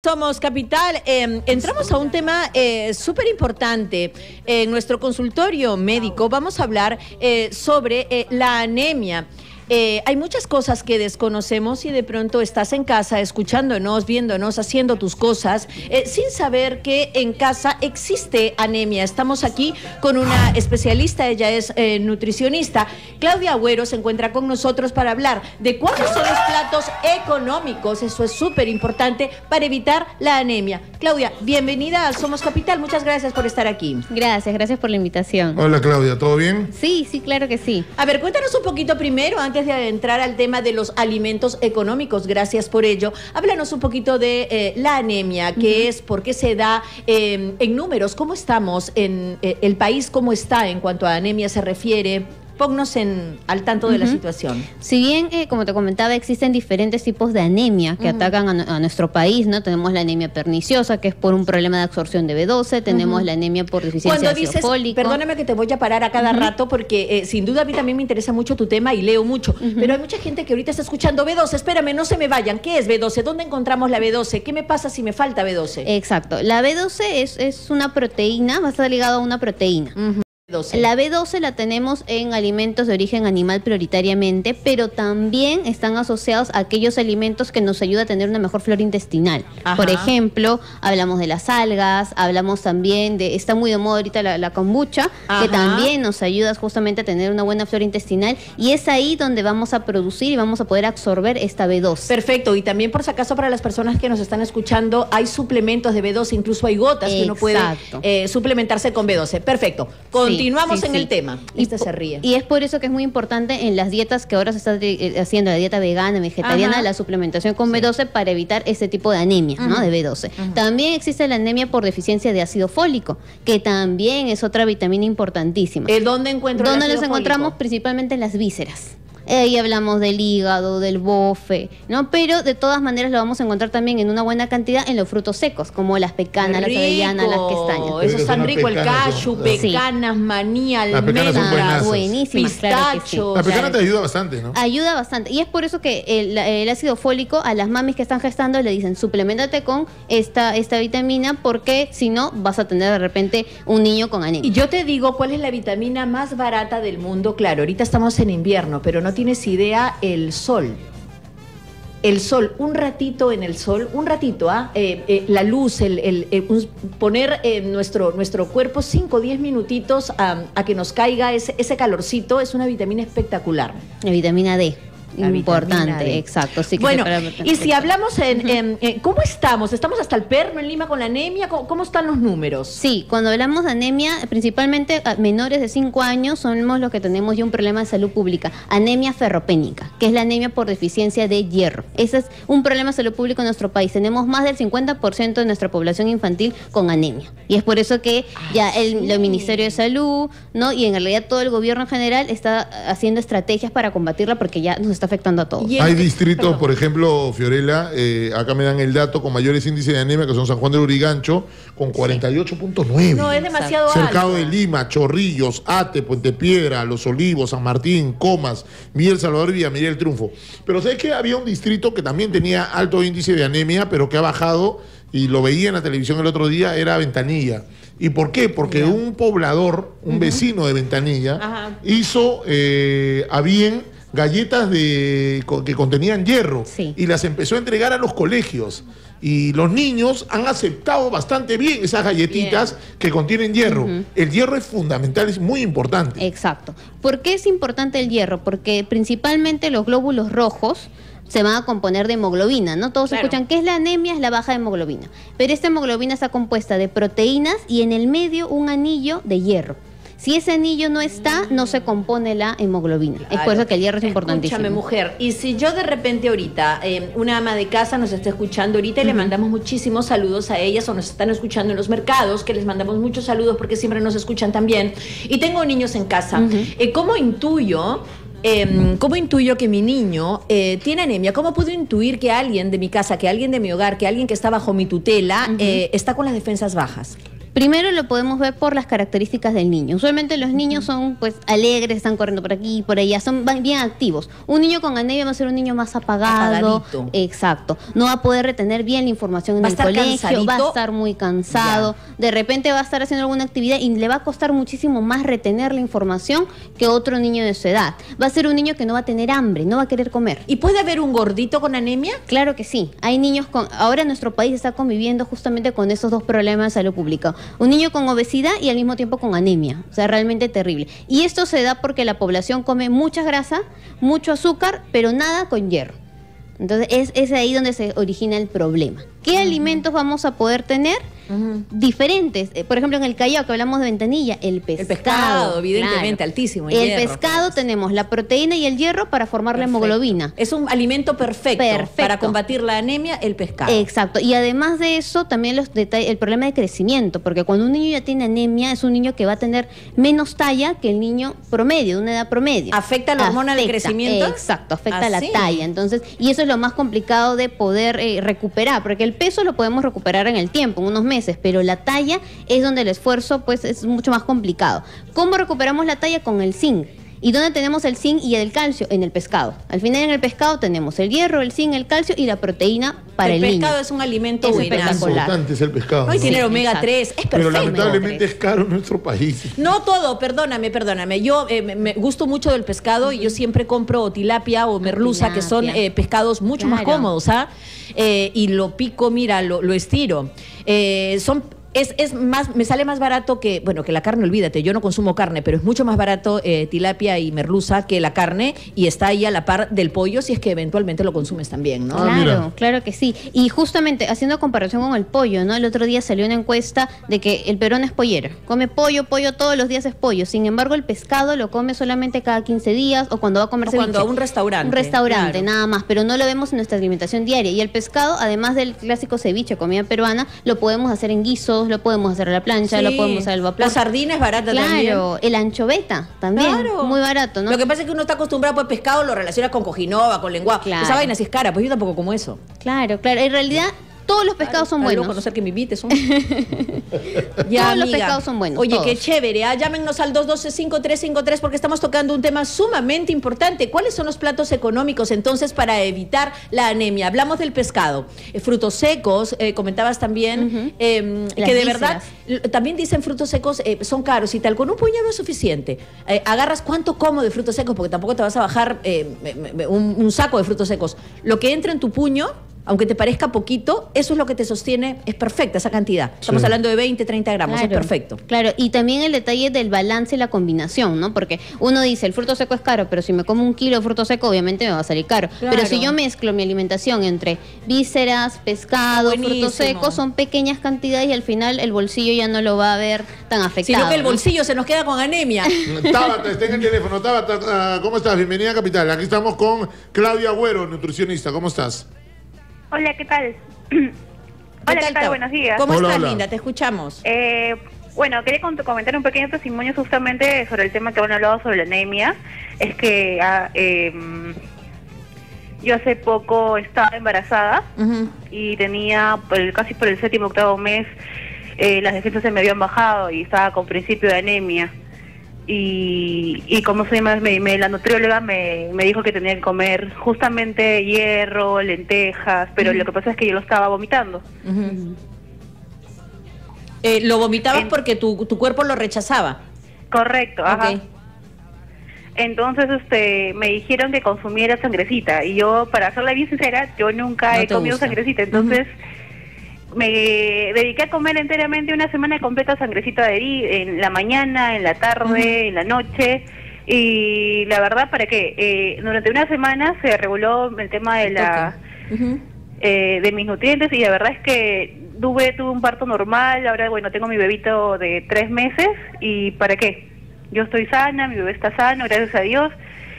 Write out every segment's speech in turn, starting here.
Somos Capital. Entramos a un tema súper importante. En nuestro consultorio médico vamos a hablar sobre la anemia. Hay muchas cosas que desconocemos y de pronto estás en casa escuchándonos, viéndonos, haciendo tus cosas, sin saber que en casa existe anemia. Estamos aquí con una especialista, ella es nutricionista. Claudia Agüero se encuentra con nosotros para hablar de cuáles son los platos económicos, eso es súper importante, para evitar la anemia. Claudia, bienvenida a Somos Capital, muchas gracias por estar aquí. Gracias por la invitación. Hola Claudia, ¿todo bien? Sí, claro que sí. A ver, cuéntanos un poquito primero, antes de entrar al tema de los alimentos económicos, gracias por ello. Háblanos un poquito de la anemia, qué es, por qué se da, en números, cómo estamos en el país, cómo está en cuanto a anemia se refiere. Ponnos al tanto de la situación. Si bien, como te comentaba, existen diferentes tipos de anemia que atacan a nuestro país, ¿no? Tenemos la anemia perniciosa, que es por un problema de absorción de B12, tenemos la anemia por deficiencia de ácido fólico. Perdóname que te voy a parar a cada rato, porque sin duda a mí también me interesa mucho tu tema y leo mucho, pero hay mucha gente que ahorita está escuchando B12, espérame, no se me vayan, ¿qué es B12? ¿Dónde encontramos la B12? ¿Qué me pasa si me falta B12? Exacto, la B12 es una proteína, va a estar ligada a una proteína. La B12 la tenemos en alimentos de origen animal prioritariamente, pero también están asociados a aquellos alimentos que nos ayudan a tener una mejor flora intestinal. Ajá. Por ejemplo, hablamos de las algas, hablamos también de, está muy de moda ahorita la kombucha, que también nos ayuda justamente a tener una buena flora intestinal, y es ahí donde vamos a producir y vamos a poder absorber esta B12. Perfecto, y también por si acaso para las personas que nos están escuchando, hay suplementos de B12, incluso hay gotas que uno puede suplementarse con B12. Perfecto. Continuamos en el tema. Se ríe. Y es por eso que es muy importante en las dietas que ahora se está haciendo, la dieta vegana, vegetariana, la suplementación con B12 para evitar ese tipo de anemia, ¿no? De B12. También existe la anemia por deficiencia de ácido fólico, que también es otra vitamina importantísima. ¿Dónde encuentro el ácido ¿Dónde los encontramos? fólico? Principalmente en las vísceras. Ahí hablamos del hígado, del bofe, ¿no? Pero de todas maneras lo vamos a encontrar también en una buena cantidad en los frutos secos, como las pecanas, las avellanas, las castañas. Eso es tan rico, el cashew, pecanas, maní, almendras, buenísimas, claro que sí. La pecana te ayuda bastante, ¿no? Ayuda bastante. Y es por eso que el ácido fólico, a las mamis que están gestando le dicen, suplementate con esta vitamina, porque si no vas a tener de repente un niño con anemia. Y yo te digo cuál es la vitamina más barata del mundo. Claro, ahorita estamos en invierno, pero no tienes idea, el sol. El sol, un ratito en el sol, un ratito, la luz, poner nuestro cuerpo 5 o 10 minutitos a que nos caiga ese calorcito, es una vitamina espectacular. La vitamina D. Importante, exacto. Sí, bueno, y si hablamos ¿cómo estamos? ¿Estamos hasta el perno en Lima con la anemia? ¿Cómo están los números? Sí, cuando hablamos de anemia, principalmente menores de 5 años somos los que tenemos ya un problema de salud pública. Anemia ferropénica, que es la anemia por deficiencia de hierro. Ese es un problema de salud pública en nuestro país. Tenemos más del 50% de nuestra población infantil con anemia. Y es por eso que ya el Ministerio de Salud, ¿no? Y en realidad todo el gobierno en general está haciendo estrategias para combatirla, porque ya nos está afectando a todos. Hay distritos, por ejemplo, Fiorella, acá me dan el dato, con mayores índices de anemia, que son San Juan del Urigancho, con 48.9. No, es demasiado alto. Cercado de Lima, Chorrillos, Ate, Puente Piedra, Los Olivos, San Martín, Comas, Miguel Salvador y Villamilla del Triunfo. Pero ¿sabes qué? Había un distrito que también tenía alto índice de anemia, pero que ha bajado, y lo veía en la televisión el otro día, era Ventanilla. ¿Y por qué? Porque un poblador, un vecino de Ventanilla, hizo a bien galletas que contenían hierro, y las empezó a entregar a los colegios, y los niños han aceptado bastante bien esas galletitas que contienen hierro. El hierro es fundamental, es muy importante. Exacto. ¿Por qué es importante el hierro? Porque principalmente los glóbulos rojos se van a componer de hemoglobina, ¿no? Todos escuchan que es la anemia, es la baja de hemoglobina, pero esta hemoglobina está compuesta de proteínas y en el medio un anillo de hierro. Si ese anillo no está, no se compone la hemoglobina. Claro. Es por eso que el hierro es importantísimo. Escúchame, mujer, y si yo de repente ahorita, una ama de casa nos está escuchando ahorita y le mandamos muchísimos saludos a ellas, o nos están escuchando en los mercados, que les mandamos muchos saludos porque siempre nos escuchan también, y tengo niños en casa, ¿cómo intuyo que mi niño tiene anemia? ¿Cómo puedo intuir que alguien de mi casa, que alguien de mi hogar, que alguien que está bajo mi tutela está con las defensas bajas? Primero lo podemos ver por las características del niño. Usualmente los niños son pues alegres, están corriendo por aquí y por allá, van bien activos. Un niño con anemia va a ser un niño más apagado. Apagadito. Exacto. No va a poder retener bien la información en el colegio, va a estar muy cansado. De repente va a estar haciendo alguna actividad y le va a costar muchísimo más retener la información que otro niño de su edad. Va a ser un niño que no va a tener hambre, no va a querer comer. ¿Y puede haber un gordito con anemia? Claro que sí. Hay niños con... Ahora nuestro país está conviviendo justamente con esos dos problemas de salud pública. Un niño con obesidad y al mismo tiempo con anemia. O sea, realmente terrible. Y esto se da porque la población come mucha grasa, mucho azúcar, pero nada con hierro. Entonces es ahí donde se origina el problema. ¿Qué alimentos vamos a poder tener? Diferentes. Por ejemplo, en el Callao, que hablamos de ventanilla, el pescado. El pescado, evidentemente, claro. Altísimo. El pescado tenemos la proteína y el hierro para formar la hemoglobina. Es un alimento perfecto para combatir la anemia, el pescado. Exacto. Y además de eso, también los detalles, el problema de crecimiento, porque cuando un niño ya tiene anemia, es un niño que va a tener menos talla que el niño promedio, de una edad promedio. ¿Afecta la hormona del crecimiento? Exacto, afecta la talla. Entonces, y eso es lo más complicado de poder recuperar, porque el peso lo podemos recuperar en el tiempo, en unos meses, pero la talla es donde el esfuerzo pues es mucho más complicado. ¿Cómo recuperamos la talla? Con el zinc. ¿Y dónde tenemos el zinc y el calcio? En el pescado. Al final en el pescado tenemos el hierro, el zinc, el calcio y la proteína para el niño. El pescado es un alimento buenazo. Importante es el pescado. No, y tiene omega 3, es perfecto. Pero lamentablemente es caro en nuestro país. No todo, perdóname. Yo me gusto mucho del pescado y yo siempre compro tilapia o merluza, que son pescados mucho más cómodos, ¿ah? Y lo pico, mira, lo estiro. Es más, me sale más barato que la carne, olvídate, yo no consumo carne, pero es mucho más barato tilapia y merluza que la carne, y está ahí a la par del pollo si es que eventualmente lo consumes también, ¿no? Claro, claro que sí. Y justamente haciendo comparación con el pollo, ¿no? El otro día salió una encuesta de que el peruano es pollero, come pollo, todos los días es pollo. Sin embargo, el pescado lo come solamente cada 15 días o cuando va a comer ceviche. Cuando a un restaurante. Un restaurante, nada más, pero no lo vemos en nuestra alimentación diaria. Y el pescado, además del clásico ceviche, comida peruana, lo podemos hacer en guisos, lo podemos hacer a la plancha, lo podemos hacer al vapor. La sardina es barata también. Claro, el anchoveta también, muy barato, ¿no? Lo que pasa es que uno está acostumbrado, pues pescado lo relaciona con cojinova, con lenguado. Claro. Esa vaina sí es cara, pues yo tampoco como eso. Claro, en realidad todos los pescados son buenos. A no ser que me invites. Todos los pescados son buenos. Oye, qué chévere. Llámenos al 212-5353 porque estamos tocando un tema sumamente importante. ¿Cuáles son los platos económicos entonces para evitar la anemia? Hablamos del pescado. Frutos secos, comentabas también, que de verdad, también dicen frutos secos son caros y tal. Con un puñado es suficiente. Agarras cuánto como de frutos secos, porque tampoco te vas a bajar un saco de frutos secos. Lo que entra en tu puño, aunque te parezca poquito, eso es lo que te sostiene, es perfecta esa cantidad. Estamos hablando de 20, 30 gramos, es perfecto. Claro, y también el detalle del balance y la combinación, ¿no? Porque uno dice, el fruto seco es caro, pero si me como un kilo de fruto seco, obviamente me va a salir caro. Claro. Pero si yo mezclo mi alimentación entre vísceras, pescado, frutos secos, son pequeñas cantidades y al final el bolsillo ya no lo va a ver tan afectado. Sino que el bolsillo se nos queda con anemia. Tabata, está en el teléfono. Tabata, ¿cómo estás? Bienvenida a Capital. Aquí estamos con Claudia Agüero, nutricionista. ¿Cómo estás? Hola, ¿qué tal? Hola, ¿qué tal? Buenos días. ¿Cómo estás, linda? Te escuchamos. Bueno, quería comentar un pequeño testimonio justamente sobre el tema que han hablado sobre la anemia. Es que yo hace poco estaba embarazada y tenía casi por el 7º, 8º mes, las defensas se me habían bajado y estaba con principio de anemia. Y como soy más, la nutrióloga me dijo que tenía que comer justamente hierro, lentejas, pero lo que pasa es que yo lo estaba vomitando. ¿Lo vomitabas porque tu cuerpo lo rechazaba? Correcto, ajá. Entonces me dijeron que consumiera sangrecita y yo, para serla bien sincera, yo nunca he comido sangrecita, entonces me dediqué a comer enteramente una semana completa sangrecita de en la mañana, en la tarde, en la noche, y la verdad, ¿para qué? Durante una semana se reguló el tema de de mis nutrientes, y la verdad es que tuve un parto normal. Ahora, bueno, tengo mi bebito de 3 meses, y ¿para qué? Yo estoy sana, mi bebé está sano, gracias a Dios,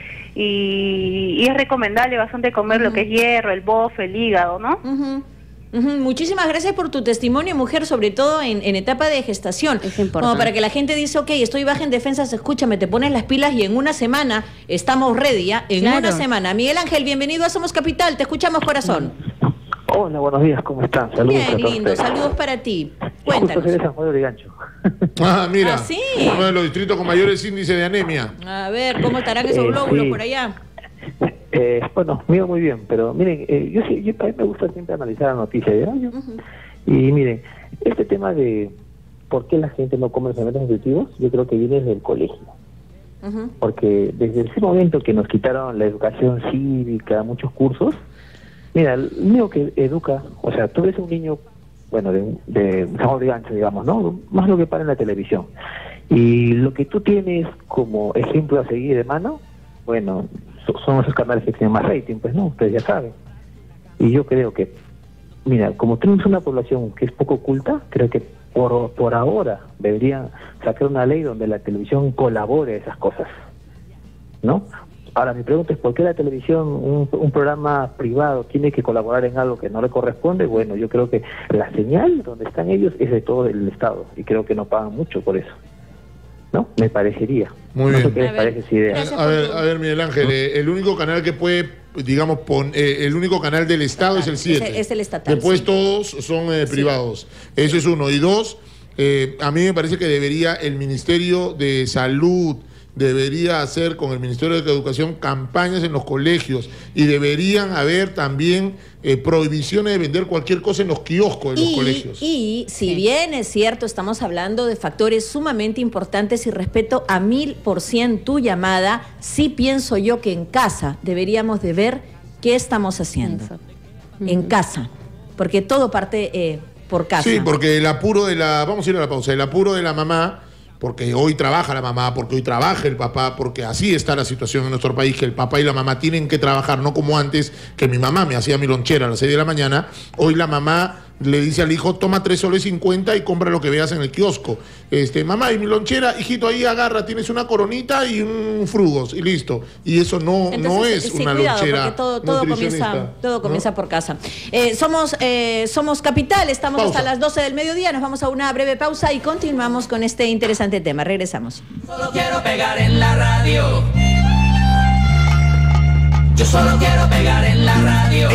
y es recomendable bastante comer lo que es hierro, el bofe, el hígado, ¿no? Muchísimas gracias por tu testimonio, mujer, sobre todo en etapa de gestación. Es importante. Como para que la gente dice, ok, estoy baja en defensas, escúchame, te pones las pilas y en una semana estamos ready, ¿ya? En una semana. Miguel Ángel, bienvenido a Somos Capital, te escuchamos, corazón. Hola, buenos días, ¿cómo están? Saludos. Bien, lindo, saludos para ti. Cuéntanos. Justo soy de San Juan de Origancho. Ah, mira. Ah, ¿sí? Uno de los distritos con mayores índices de anemia. A ver, ¿cómo estarán esos glóbulos sí. por allá? Bueno, mío muy bien, pero miren, yo a mí me gusta siempre analizar la noticia, ¿ya? Y miren, este tema de por qué la gente no come los alimentos nutritivos, yo creo que viene desde el colegio. Porque desde ese momento que nos quitaron la educación cívica, muchos cursos, mira, el niño que educa, o sea, tú ves un niño, bueno, de San Juan de Origancho, digamos, ¿no? Más lo que para en la televisión. Y lo que tú tienes como ejemplo a seguir de mano, bueno, son esos canales que tienen más rating, pues no, ustedes ya saben. Y yo creo que, mira, como tenemos una población que es poco culta, creo que por ahora deberían sacar una ley donde la televisión colabore a esas cosas, ¿no? Ahora, mi pregunta es, ¿por qué la televisión, un programa privado, tiene que colaborar en algo que no le corresponde? Bueno, yo creo que la señal donde están ellos es de todo el Estado, y creo que no pagan mucho por eso, ¿no? Me parecería. Muy no bien. sé qué les parece esa idea. A ver, Miguel Ángel, el único canal que puede, digamos, el único canal del Estado es el 7. Es el estatal. Después todos son privados. Eso es uno. Y dos, a mí me parece que debería el Ministerio de Salud, debería hacer con el Ministerio de Educación campañas en los colegios, y deberían haber también prohibiciones de vender cualquier cosa en los kioscos de los colegios. Y si bien es cierto, estamos hablando de factores sumamente importantes y respeto a 1000% tu llamada, sí pienso yo que en casa deberíamos de ver qué estamos haciendo. En casa, porque todo parte por casa. Sí, porque el apuro de la... Vamos a ir a la pausa. El apuro de la mamá, porque hoy trabaja la mamá, porque hoy trabaja el papá, porque así está la situación en nuestro país, que el papá y la mamá tienen que trabajar, no como antes, que mi mamá me hacía mi lonchera a las 6 de la mañana. Hoy la mamá le dice al hijo, toma 3,50 soles y compra lo que veas en el kiosco. Mamá, y mi lonchera, hijito, ahí agarra, tienes una coronita y un frugos, y listo. Y eso no es sí, una cuidado, lonchera porque todo comienza por casa. Somos Capital, estamos Pausa. hasta las 12 del mediodía, nos vamos a una breve pausa y continuamos con este interesante tema. Regresamos. Solo quiero pegar en la radio. Yo solo quiero pegar en la radio.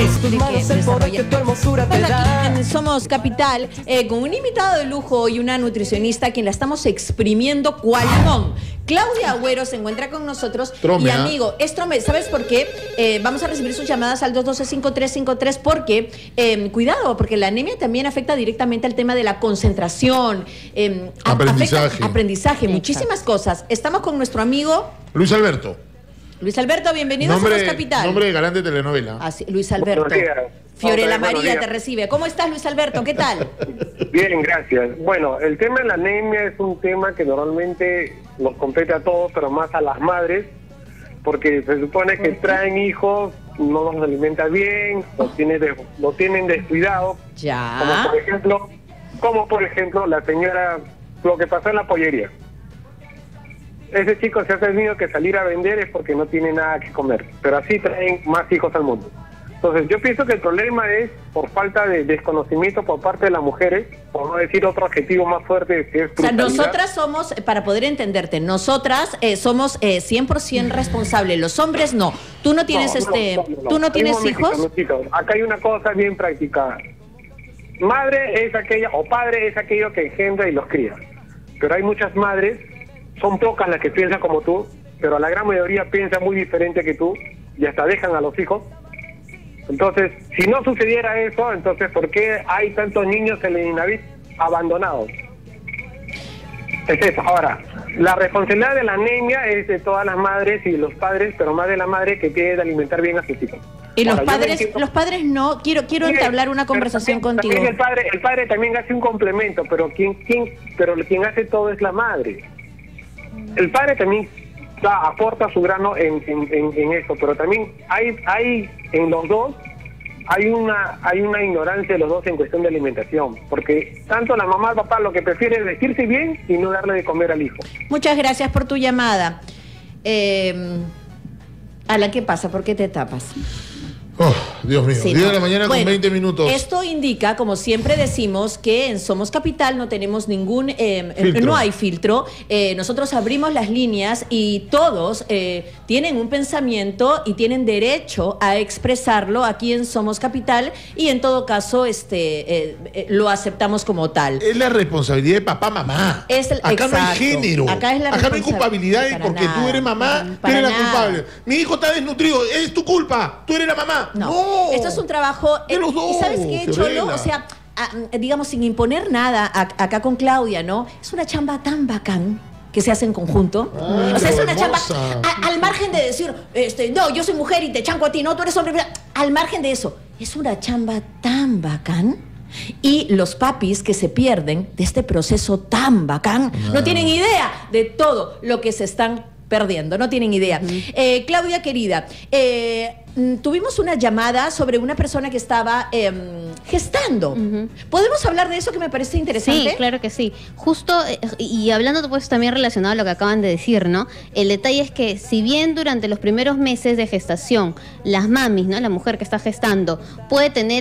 Aquí en Somos Capital, con un invitado de lujo y una nutricionista a quien la estamos exprimiendo cual limón. Claudia Agüero se encuentra con nosotros. Trome, y amigo, es Trome, ¿sabes por qué? Vamos a recibir sus llamadas al 212-5353 porque, cuidado, porque la anemia también afecta directamente al tema de la concentración, aprendizaje, muchísimas cosas. Estamos con nuestro amigo Luis Alberto. Luis Alberto, bienvenido a Somos Capital. Nombre de galán de telenovela. Así, Luis Alberto. Fiorella María te recibe. ¿Cómo estás, Luis Alberto? ¿Qué tal? Bien, gracias. Bueno, el tema de la anemia es un tema que normalmente nos compete a todos, pero más a las madres, porque se supone que traen hijos, no los alimenta bien, lo tienen descuidado. Ya. Como por ejemplo la señora, lo que pasó en la pollería. Ese chico se ha tenido que salir a vender es porque no tiene nada que comer, pero así traen más hijos al mundo. Entonces yo pienso que el problema es por falta de desconocimiento por parte de las mujeres, por no decir otro adjetivo más fuerte que es brutalidad. O sea, nosotras somos, para poder entenderte, nosotras somos 100% responsables, los hombres no. ¿Tú no tienes ¿tú no tienes hijos? Acá hay una cosa bien práctica. Madre es aquella, o padre es aquello que engendra y los cría. Pero hay muchas madres, son pocas las que piensan como tú, pero la gran mayoría piensa muy diferente que tú y hasta dejan a los hijos. Entonces, si no sucediera eso, entonces ¿por qué hay tantos niños en el INAVIT abandonados? Es eso. Ahora, la responsabilidad de la anemia es de todas las madres y los padres, pero más de la madre que tiene de alimentar bien a sus hijos. Y ahora, los padres no, quiero entablar una conversación contigo. El padre también hace un complemento, pero quien hace todo es la madre. El padre también aporta su grano en eso, pero también hay en los dos hay una ignorancia de los dos en cuestión de alimentación, porque tanto la mamá y el papá lo que prefieren es vestirse bien y no darle de comer al hijo. Muchas gracias por tu llamada. Alan, ¿qué pasa? ¿Por qué te tapas? Oh, Dios mío, Sí, 10 no. de la mañana Bueno, con 20 minutos. Esto indica, como siempre decimos, que en Somos Capital no tenemos ningún, Filtro. no hay filtro. Nosotros abrimos las líneas y todos tienen un pensamiento y tienen derecho a expresarlo aquí en Somos Capital y en todo caso lo aceptamos como tal. Es la responsabilidad de papá, mamá. Acá no hay género. Acá es la no hay culpabilidad para porque nada. tú eres mamá, tú Para eres la nada. culpable. Mi hijo está desnutrido, es tu culpa, tú eres la mamá. No, esto es un trabajo. De los dos, ¿Y sabes qué, Fiorella. Cholo? O sea, digamos, sin imponer nada acá con Claudia, ¿no? Es una chamba tan bacán que se hace en conjunto. O sea, es una chamba al margen de decir, no, yo soy mujer y te chanco a ti, no, tú eres hombre. Al margen de eso, es una chamba tan bacán. Y los papis que se pierden de este proceso tan bacán no tienen idea de todo lo que se están perdiendo, no tienen idea. Claudia, querida, tuvimos una llamada sobre una persona que estaba gestando. ¿Podemos hablar de eso que me parece interesante? Sí, claro que sí. Justo, y hablando pues también relacionado a lo que acaban de decir, ¿no? El detalle es que si bien durante los primeros meses de gestación, las mamis, ¿no? La mujer que está gestando, puede tener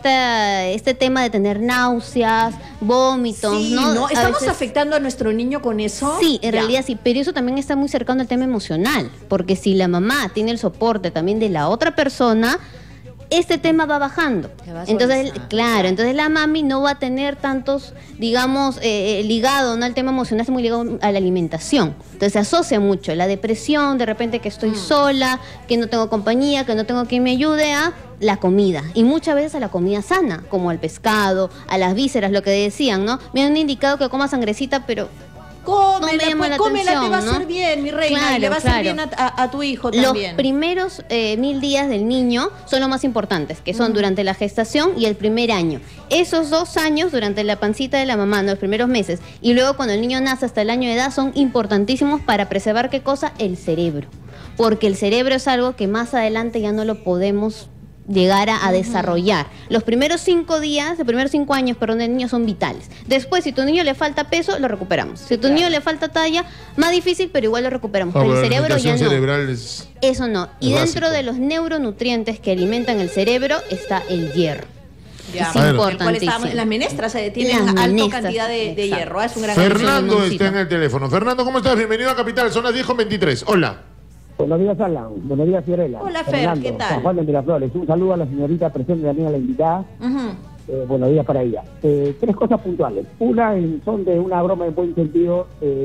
este tema de tener náuseas, vómitos, Sí, ¿no? ¿Estamos A veces- afectando a nuestro niño con eso? Sí, en Ya. realidad sí, pero eso también está muy cercano al tema emocional, porque si la mamá tiene el soporte también de la otra persona, este tema va bajando. Se va Entonces, suavizando. claro, entonces la mami no va a tener tantos, digamos, ligado, ¿no? El tema emocional está muy ligado a la alimentación. Entonces se asocia mucho la depresión, de repente que estoy sola, que no tengo compañía, que no tengo quien me ayude, a la comida. Y muchas veces a la comida sana, como al pescado, a las vísceras, lo que decían, ¿no? Me han indicado que coma sangrecita, pero Cómela, no me llama pues, la cómela, te va a atención, hacer ¿no? bien, mi reina, y Claro, le va a hacer claro. bien a tu hijo los también. primeros 1000 días del niño son los más importantes, que son durante la gestación y el primer año. Esos 2 años durante la pancita de la mamá, ¿no? Los primeros meses, y luego cuando el niño nace hasta el año de edad, son importantísimos para preservar, ¿qué cosa? El cerebro. Porque el cerebro es algo que más adelante ya no lo podemos llegar a desarrollar. Los primeros 5 días, los primeros 5 años, perdón, del niño son vitales. Después, si tu niño le falta peso, lo recuperamos. Si tu niño le falta talla, más difícil, pero igual lo recuperamos. Pero el cerebro ya no. cerebral es... Eso no. Y Es dentro básico. de los neuronutrientes que alimentan el cerebro está el hierro. Ya. Es A ver. importantísimo. Las menestras tienen Las alta menestras, cantidad de exacto. hierro. Es un gran Fernando Simoncito. está en el teléfono. Fernando, ¿cómo estás? Bienvenido a Capital, son las 10:23. Hola. Buenos días, Alan. Buenos días, Fiorella. Hola, Fer, Fernando, ¿qué tal? San Juan de Miraflores. Un saludo a la señorita presente, también a la invitada. Ujú. Buenos días para ella. 3 cosas puntuales. Una, son de una broma en buen sentido.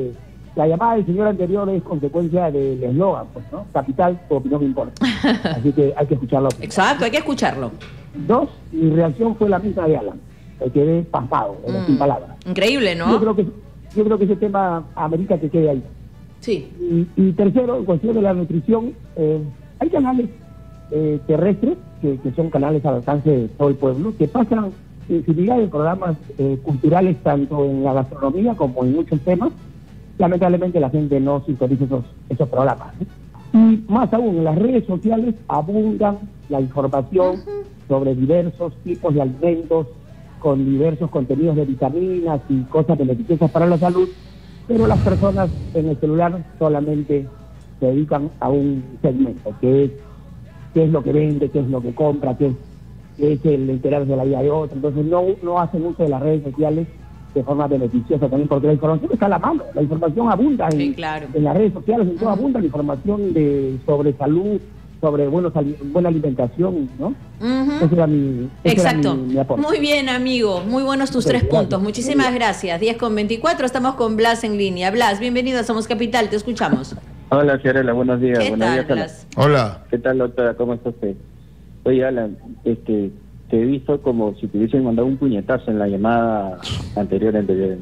La llamada del señor anterior es consecuencia del eslogan, pues, ¿no? Capital, tu opinión importa. Así que hay que escucharlo. Exacto, hay que escucharlo. 2, mi reacción fue la misma de Alan. Me quedé pasmado, sin palabras. Increíble, Yo ¿no? creo que ese tema amerita que quede ahí. Sí. Y tercero, en cuestión de la nutrición, hay canales terrestres, que son canales al alcance de todo el pueblo, que pasan infinidad de programas culturales, tanto en la gastronomía como en muchos temas. Lamentablemente la gente no sintoniza esos programas, ¿no? Y más aún, en las redes sociales abundan la información sobre diversos tipos de alimentos, con diversos contenidos de vitaminas y cosas beneficiosas para la salud, pero las personas en el celular solamente se dedican a un segmento, que es qué es lo que vende, qué es lo que compra, qué es el enterarse de la vida de otro. Entonces no hacen uso de las redes sociales de forma beneficiosa también, porque la información está a la mano, la información abunda Sí, claro. en las redes sociales, en todo abunda la información sobre salud, sobre buena alimentación, ¿no? Ese era mi Exacto. mi aporte. Muy bien, amigo. Muy buenos tus 3 Gracias. puntos. Muchísimas gracias. 10:24. Estamos con Blas en línea. Blas, bienvenido a Somos Capital. Te escuchamos. Hola, Fiorella, buenos días. ¿Qué Buenos tal, días, Alan. Blas? Hola. ¿Qué tal, doctora? ¿Cómo está usted? Oye, Alan, te he visto como si te hubiesen mandado un puñetazo en la llamada anterior.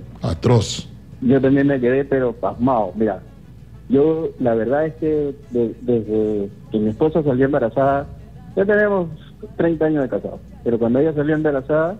Atroz. Yo también me quedé, pero pasmado. Mira, yo la verdad es que desde que mi esposa salió embarazada, ya tenemos 30 años de casados, pero cuando ella salió embarazada,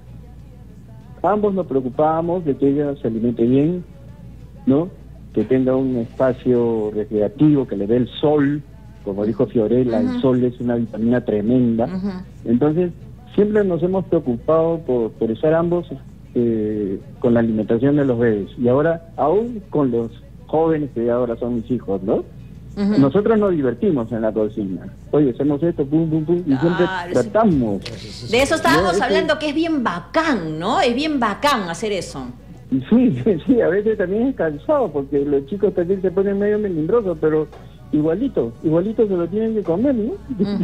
ambos nos preocupábamos de que ella se alimente bien, ¿no? Que tenga un espacio recreativo, que le dé el sol, como dijo Fiorella, el sol es una vitamina tremenda. Entonces, siempre nos hemos preocupado por estar ambos con la alimentación de los bebés. Y ahora, aún con los jóvenes que ahora son mis hijos, ¿no? Nosotros nos divertimos en la cocina. Oye, hacemos esto, pum, pum, pum, y siempre tratamos. De eso estábamos hablando, que es bien bacán, ¿no? Es bien bacán hacer eso. Sí, a veces también es cansado, porque los chicos también se ponen medio melindrosos, pero igualito se lo tienen que comer, ¿no?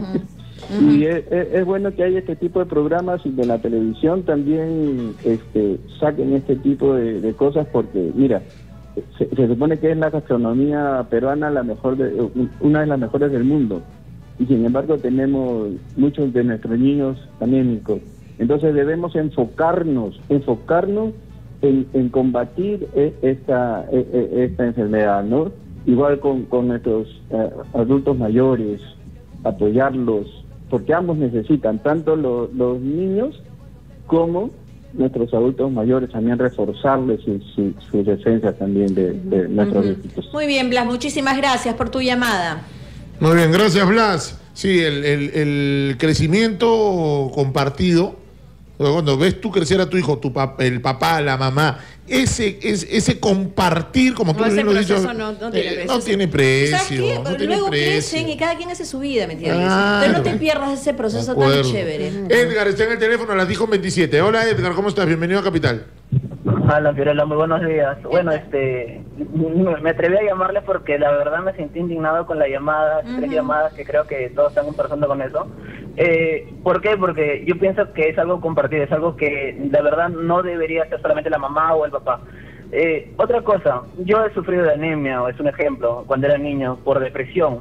Y es bueno que haya este tipo de programas y de la televisión también saquen este tipo de cosas, porque mira, se supone que es la gastronomía peruana una de las mejores del mundo, y sin embargo tenemos muchos de nuestros niños anémicos. Entonces debemos enfocarnos en combatir esta enfermedad, ¿no? Igual con nuestros adultos mayores, apoyarlos, porque ambos necesitan, tanto los niños como nuestros adultos mayores, también reforzarles su defensa también de nuestros delitos. Muy bien, Blas, muchísimas gracias por tu llamada. Muy bien, gracias, Blas. Sí, el crecimiento compartido, cuando ves tú crecer a tu hijo, el papá, la mamá, ese compartir, como tú bien lo has dicho, no tiene precio. ¿Sabes qué? No tiene Luego precio. crecen y cada quien hace su vida, ¿me entiendes? Claro. Entonces no te pierdas ese proceso tan chévere. Edgar está en el teléfono a las 10:27. Hola, Edgar, ¿cómo estás? Bienvenido a Capital. Hola, Fiorella, muy buenos días. Bueno, me atreví a llamarle porque la verdad me sentí indignado con la llamada, 3 llamadas, que creo que todos están conversando con eso. ¿Por qué? Porque yo pienso que es algo compartido, es algo que la verdad no debería ser solamente la mamá o el papá. Otra cosa, yo he sufrido de anemia, es un ejemplo, cuando era niño, por depresión.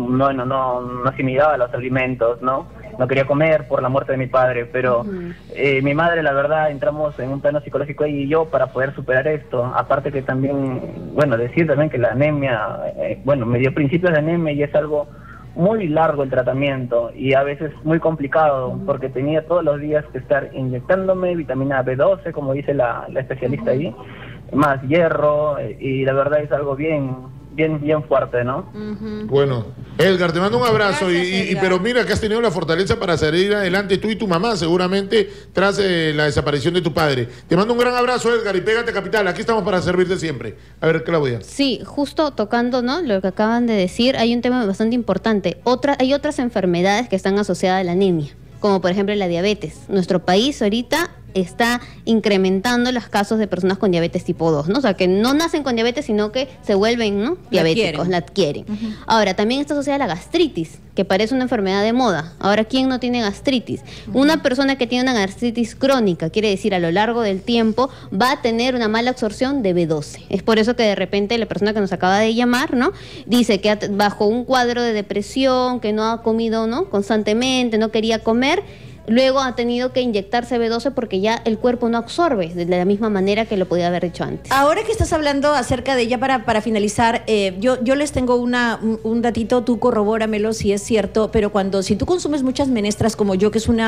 No asimilaba los alimentos, ¿no? No quería comer por la muerte de mi padre, pero mi madre, la verdad, entramos en un plano psicológico ella y yo para poder superar esto. Aparte que también, decir también que la anemia, me dio principios de anemia y es algo muy largo el tratamiento y a veces muy complicado, porque tenía todos los días que estar inyectándome vitamina B12, como dice la especialista ahí, más hierro, y la verdad es algo bien fuerte, ¿no? Bueno, Edgar, te mando un abrazo. Gracias, pero mira que has tenido la fortaleza para salir adelante tú y tu mamá, seguramente tras la desaparición de tu padre. Te mando un gran abrazo, Edgar, y pégate a Capital. Aquí estamos para servirte siempre. A ver, Claudia. Sí, justo tocando, ¿no?, lo que acaban de decir, hay un tema bastante importante. Hay otras enfermedades que están asociadas a la anemia, como por ejemplo la diabetes. Nuestro país ahorita está incrementando los casos de personas con diabetes tipo 2, ¿no? O sea, que no nacen con diabetes, sino que se vuelven, ¿no?, diabéticos, la adquieren. Ahora, también está asociada a la gastritis, que parece una enfermedad de moda. Ahora, ¿quién no tiene gastritis? Una persona que tiene una gastritis crónica, quiere decir, a lo largo del tiempo, va a tener una mala absorción de B12. Es por eso que de repente la persona que nos acaba de llamar, ¿no?, dice que bajo un cuadro de depresión, que no ha comido, ¿no?, constantemente, no quería comer, luego ha tenido que inyectarse B12 porque ya el cuerpo no absorbe de la misma manera que lo podía haber hecho antes. Ahora que estás hablando acerca de ella, para finalizar, yo les tengo un datito, tú corrobóramelo si es cierto, pero si tú consumes muchas menestras como yo, que es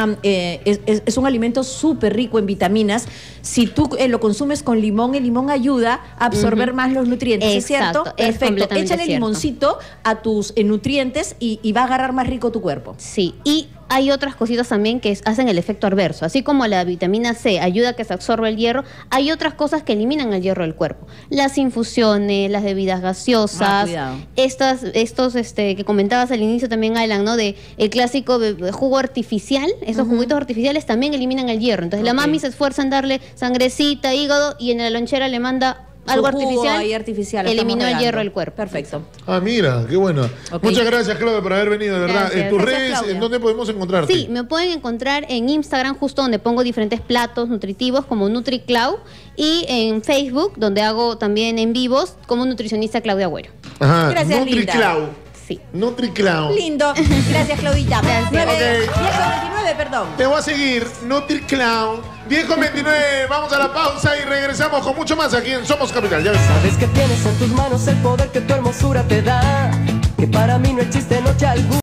un alimento súper rico en vitaminas, si tú lo consumes con limón, el limón ayuda a absorber más los nutrientes. Exacto, ¿Es cierto? Perfecto. Échale cierto. Limoncito a tus nutrientes y va a agarrar más rico tu cuerpo. Sí, y hay otras cositas también que hacen el efecto adverso. Así como la vitamina C ayuda a que se absorba el hierro, hay otras cosas que eliminan el hierro del cuerpo. Las infusiones, las bebidas gaseosas, estos que comentabas al inicio también, Alan, ¿no?, de el clásico jugo artificial. Esos juguitos artificiales también eliminan el hierro. Entonces la mami se esfuerza en darle sangrecita, hígado, y en la lonchera le manda algo artificial, eliminó el hierro del cuerpo. Perfecto. Ah, mira, qué bueno. Muchas gracias, Claudia, por haber venido, de verdad. Gracias. ¿Tus Gracias, redes, Claudia. en dónde podemos encontrarte? Sí, me pueden encontrar en Instagram, justo donde pongo diferentes platos nutritivos como NutriClau, y en Facebook, donde hago también en vivos como nutricionista Claudia Agüero. Ajá, Gracias, NutriClau. Sí. NutriClau. Lindo. Gracias, Claudita. Gracias. 10:29, perdón. Te voy a seguir, NutriClau. 10:29, vamos a la pausa y regresamos con mucho más aquí en Somos Capital. Ya ves. Sabes que tienes en tus manos el poder que tu hermosura te da, que para mí no existe noche alguna.